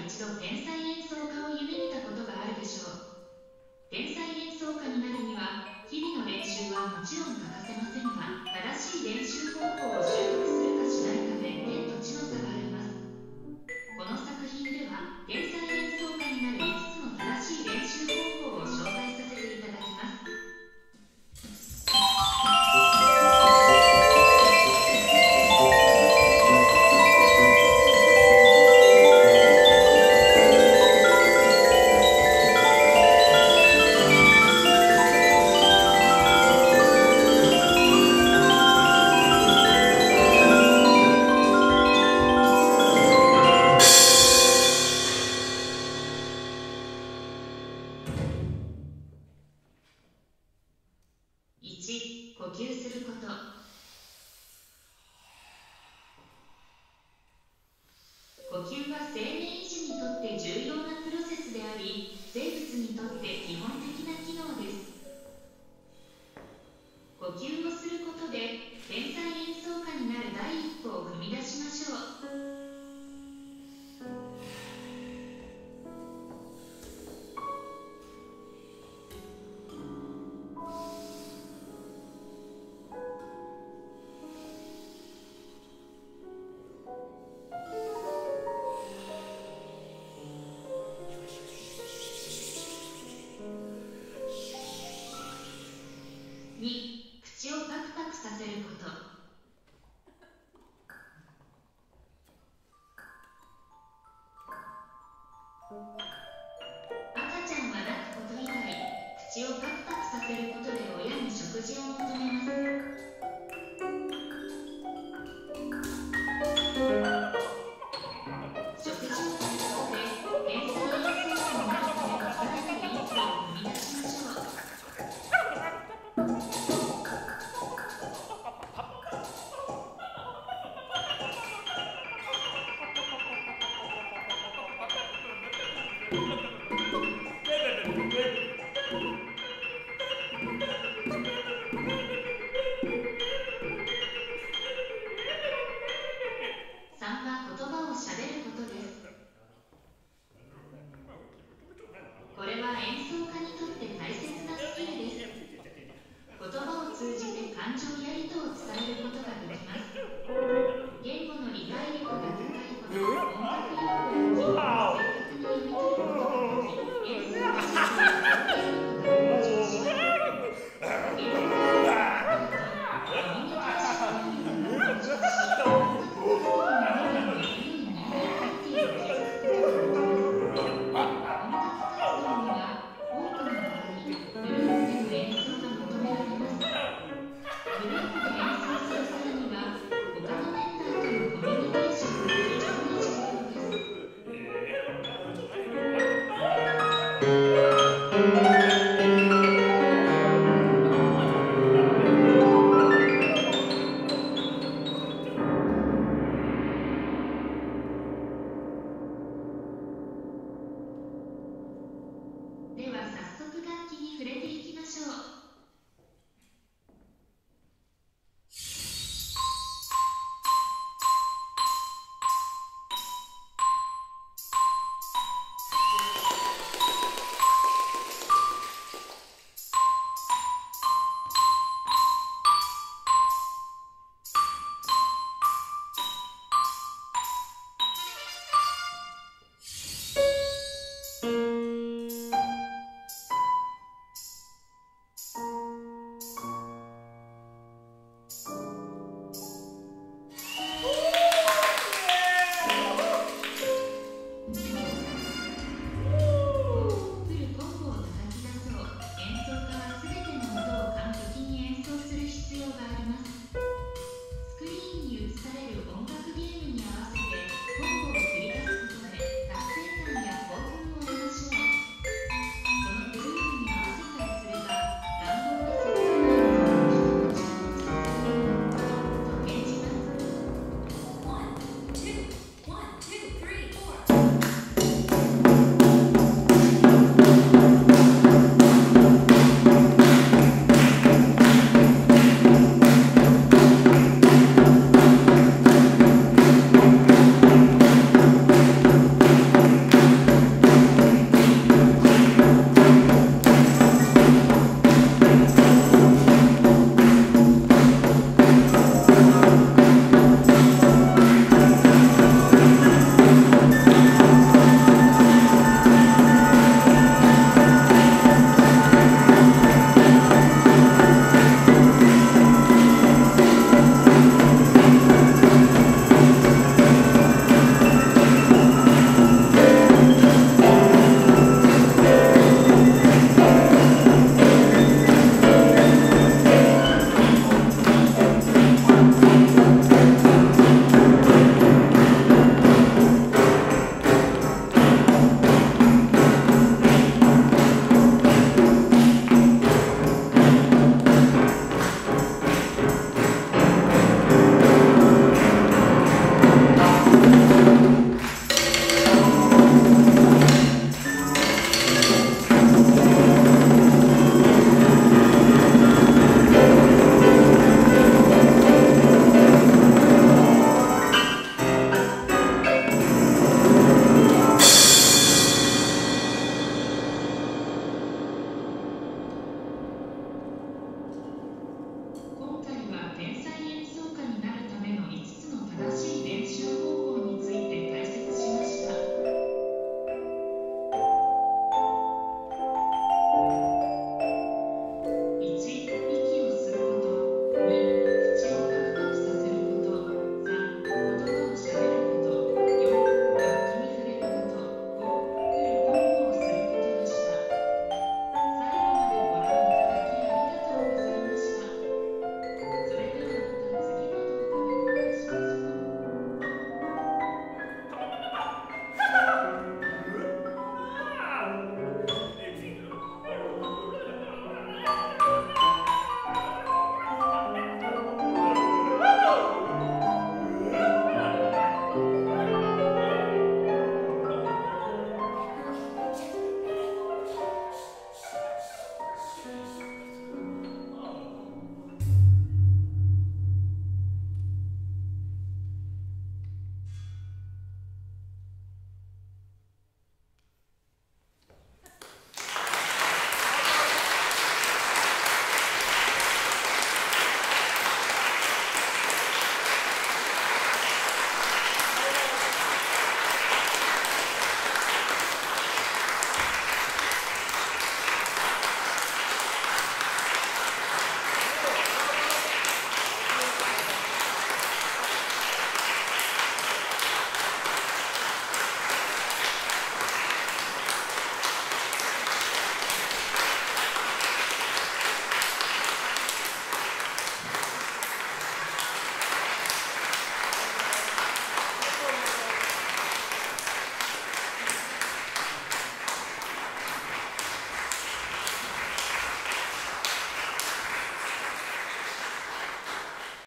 一度天才演奏家を夢見たことがあるでしょう。天才演奏家になるには日々の練習はもちろん欠かせませんが、正しい練習方法を習得するかしないかで天と地の差があります。この作品では天才演奏家になる5つの正しい練習方法を紹介させていただきます。1、呼吸すること。呼吸は生命維持にとって重要なプロセスであり、生物にとって基本的な機能です。呼吸をすることで天才演奏家になる第一歩を踏み出しましょう。2、口をパクパクさせること。赤ちゃんは泣くこと以外、口をパクパクさせることで親に食事を求めます。食事をすることで天才演奏家になるためのさらなる一歩を踏み出しましょう。